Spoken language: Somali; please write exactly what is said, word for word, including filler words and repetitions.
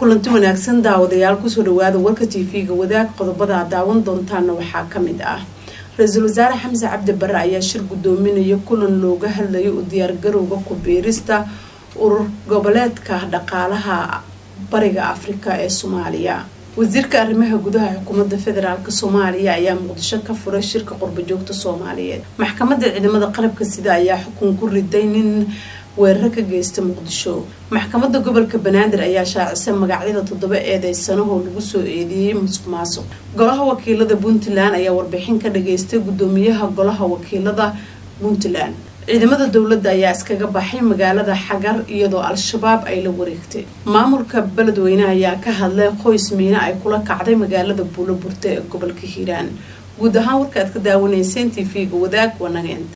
kulanti wanaagsan daawadayaal ku soo dhawaada warka T V-ga wadaag qodobada daawan doontaan waxa kamid ah Ra'iisul Wasaare Xamse Cabdi Barre ayaa shir gudoominaya kulan looga hadlayo u diyaar garowga ku beerista urur goboleedka dhaqaalaha bariga Afrika ee Soomaaliya wasiirka arrimaha gudaha xukuumadda federaalka Soomaaliya ayaa Muqdisho ka furay shirka qurba joogta Soomaaliyeed maxkamadda ciidamada qalabka sida ayaa xukun ku riday nin weerar ka geystay Muqdisho maxkamadda gobolka Banaadir ayaa shaacisay magacyada toddoba eedeysano oo lagu soo eedeeyay musuqmaasuq golaha wakiilada Puntland ayaa warbixin ka dhageystay gudoomiyaha golaha wakiilada Puntland ciidamada dawladda ayaa iskaga baxay magaalada Xagar iyadoo al-shabaab ay la wareegtay maamulka beledweynaha ayaa ka hadlay qoys miina ay kula kacday magaalada Buulo Burte ee gobolka Hiiraan guud ahaan warka aad ka daawanayseen T V-ga wadaag wanaageen